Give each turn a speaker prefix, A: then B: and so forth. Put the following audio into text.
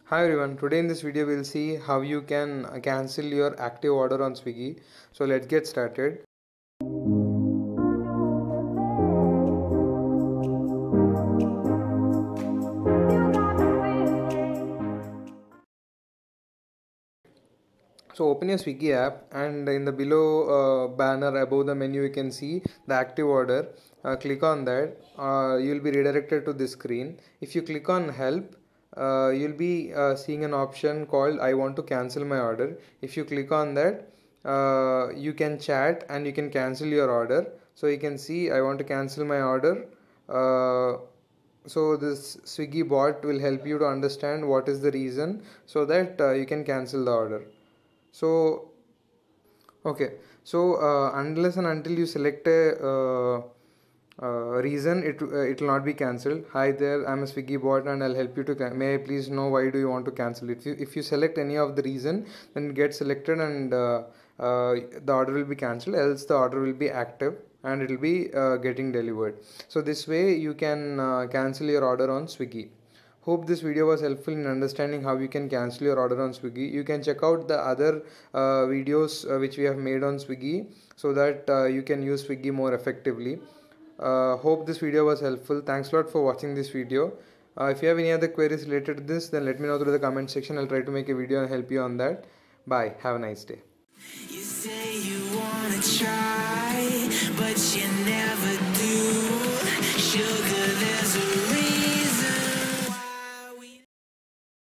A: Hi everyone, today in this video we'll see how you can cancel your active order on Swiggy. So let's get started. So open your Swiggy app and in the below banner above the menu you can see the active order. Click on that. You'll be redirected to this screen. If you click on help, you'll be seeing an option called I want to cancel my order. If you click on that, you can chat and you can cancel your order. So you can see I want to cancel my order. So this Swiggy bot will help you to understand what is the reason so that you can cancel the order. So okay, so unless and until you select a reason, it will not be cancelled. Hi there, I'm a Swiggy bot and I'll help you to may I please know why do you want to cancel it. If you select any of the reason, then it gets selected and the order will be cancelled, else the order will be active and it will be getting delivered. So this way you can cancel your order on Swiggy. Hope this video was helpful in understanding how you can cancel your order on Swiggy. You can check out the other videos which we have made on Swiggy so that you can use Swiggy more effectively. Hope this video was helpful. Thanks a lot for watching this video. If you have any other queries related to this, then let me know through the comment section. I'll try to make a video and help you on that. Bye. Have a nice day.
B: You say you wanna try, but you never do.